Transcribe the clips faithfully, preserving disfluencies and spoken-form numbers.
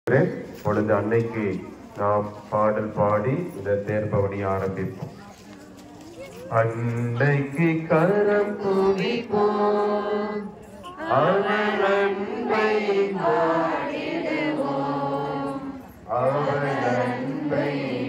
பொழுது அன்னைக்கு நாம் பாடல் பாடி இந்த தேர்பவனி ஆரம்பிப்போம். அன்னைக்கு கரம் குவிப்போம், அவர் அன்பை பாடிடுவோம், அவர் அன்பை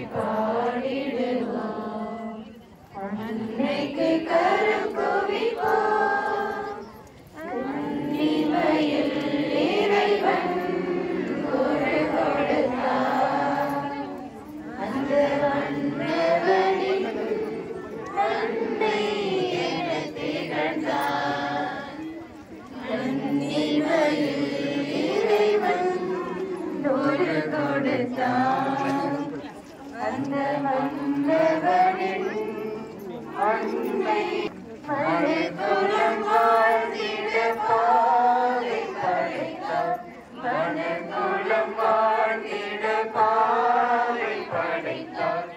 பாடிடுவோம். அன்னைக்கு கரம் குவிப்போம், அன்னிமையில் இறைவன் குரல் கொடுத்தார். அந்த வந்தவனின் அன்னை என திகழ்ந்தார். அன்னிமையில் இறைவன் குரல் கொடுத்தார். அந்த வந்தவனின் அன்னை மனக்குலம் வாழ்ந்திட பாதை படைத்தார். மனக்குலம் வாழ்ந்திட பாதை படைத்தார்.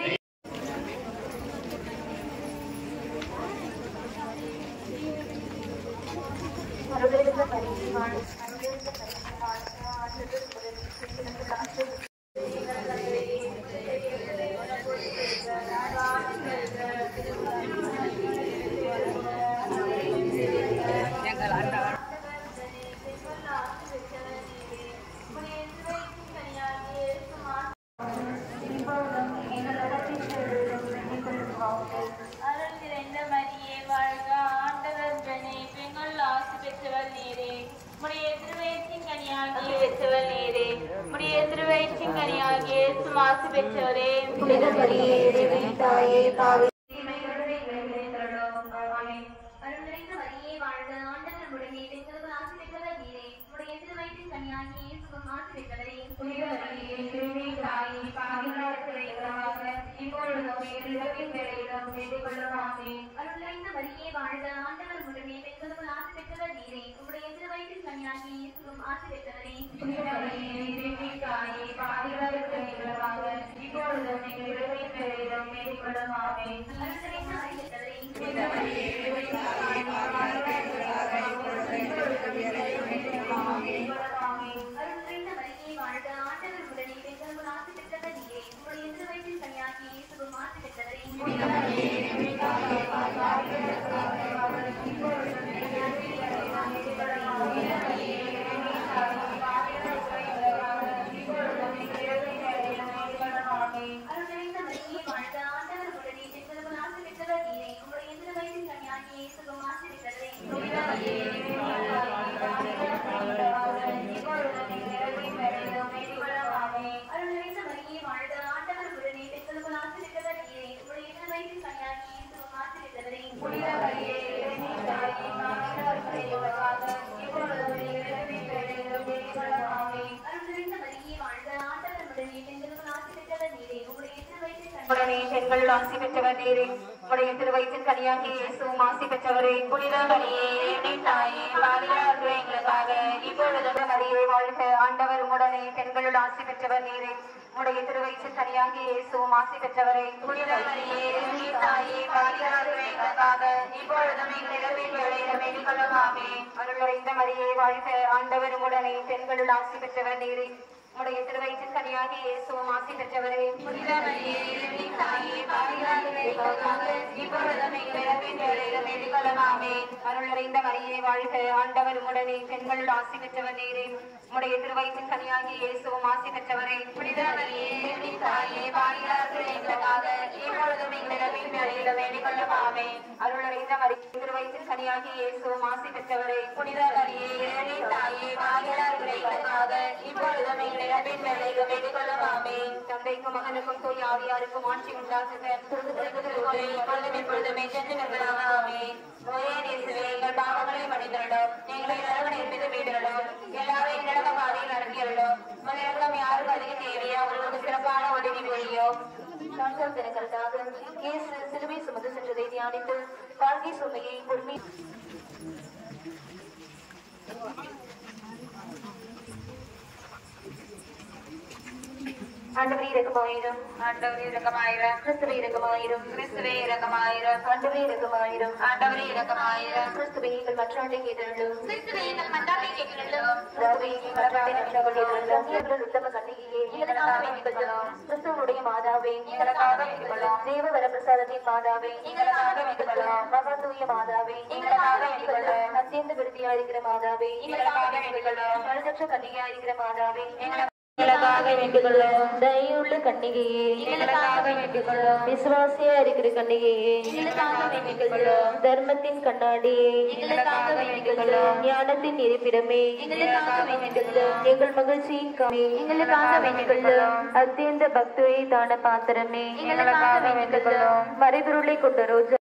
அருளிருந்த பரிசுவான் அருளிருந்த பரிசுவான் ஆண்டவர் உதவி செய்கிறது காத்து பெண்கள் ஆசி பெற்றவர் நீரே. உடைய திருவயிற்றின் கனியாகி இயேசுவும் ஆசி பெற்றவரே. புனித மரியே தாயே பாவியாக எங்களுக்காக இப்பொழுது மரியே வாழ்க. ஆண்டவர் உடனே பெண்களுள் ஆசி பெற்றவர் நீரே. உடைய திருவயிற்றின் கனியாகி இயேசுவும் ஆசி பெற்றவரே. புனித மரியே தாயே பாவியாக எங்களுக்காக இப்பொழுதும் எங்களின் வேளையிலும் வேண்டிக் கொள்ளும். ஆமென். அருளுரைந்த மரியே வாழ்க. ஆண்டவர் உடனே பெண்களுள் ஆசி பெற்றவர் நீரே. உடைய திருவயிற்றின் கனியாகி இயேசுவும் ஆசி பெற்றவரே. புனித மரியே தாயே பாவியாக எங்களுக்காக இப்பொழுதும் எங்களின் வேளையிலும் வேண்டிக் கொள்ளும். ஆமென். அருளுரைந்த மரியே வாழ்க. ஆண்டவர் உடனே பெண்களுள் ஆசி பெற்றவர் நீரே. உடைய திருவயிற்றின் கனியாகி இயேசுவும் ஆசி பெற்றவரே. புனித மரியே தாயே பாவியாக எங்களுக்காக இப்பொழுதும் எங்களின் வேளையிலும் வேண்டிக் கொள்ளும். ஆமென். அருளுரைந்த மரியே திருவயிற்றின் கனியாகி இயேசுவும் ஆசி பெற்றவரே. புனித மரியே தாயே பாவியாக எங்களுக்காக இப்பொழுதும் தந்தைக்கும் மகனுக்கும் தூய ஆவியாருக்கும் ஆட்சி உண்டாகுக. எப்பொழுதுமே எங்கள் பாவங்களை மன்னித்தருளும். எங்களை நரகத்தில் இருந்து மீட்டருளும். எல்லாரும் எங்களிடம் பாதையில் நடத்தியருளும். உங்களிடம் யாருக்கு அதிக தேவையோ அவர்களுக்கு சிறப்பான உதவி புரியும். சிலுவை சுமந்து சென்றதை தியானித்து வாழ்க்கை சுமையை பொறுமை ஆண்டவரே இரக்கமாயிரும். ஆண்டவரே இரக்கமாயிரும். கிறிஸ்துவே இரக்கமாயிரும். கிறிஸ்துவே இரக்கமாயிரும். ஆண்டவரே இரக்கமாயிரும். ஆண்டவரே இரக்கமாயிரும். கிறிஸ்துவே எங்கள் மன்றாட்டை கேட்டருளும். கிறிஸ்துவே எங்கள் மன்றாட்டை கேட்டருளும். பிதாவே, எங்கள் மன்றாட்டை கேட்டருளும். எங்கள் உத்தம கன்னிகையே, எங்களுக்காக வேண்டிக் கொள்ளும். கிறிஸ்துவனுடைய மாதாவே, எங்களுக்காக வேண்டிக் கொள்ளும். தேவ வரப்பிரசாதத்தின் மாதாவே, எங்களுக்காக வேண்டிக் கொள்ளும். மகா தூய மாதாவே, எங்களுக்காக வேண்டிக் கொள்ளும். அத்தியந்த விருத்தியா இருக்கிற மாதாவே, எங்களுக்காக வேண்டிக் கொள்ளும். பழுதற்ற கன்னிகையா இருக்கிற மாதாவே, எங்களுக்காக வேண்டிக் கொள்ளும். தயவுள்ள கன்னிகையே, எங்களுக்காக வேண்டிக் கொள்ளும். விசுவாசியா இருக்கிற கன்னிகையே, எங்களுக்காக வேண்டிக் கொள்ளும். தர்மத்தின் கண்ணாடியே, எங்களுக்காக வேண்டிக் கொள்ளும். ஞானத்தின் இருப்பிடமே, எங்களுக்காக வேண்டிக் கொள்ளும். எங்கள் மகிழ்ச்சியின் காமே, எங்களுக்காக வேண்டிக் கொள்ளும். அத்தியந்த பக்தியை தான பாத்திரமே, எங்களுக்காக வேண்டிக் கொள்ளும். மறைபொருளை கொண்ட ரோஜா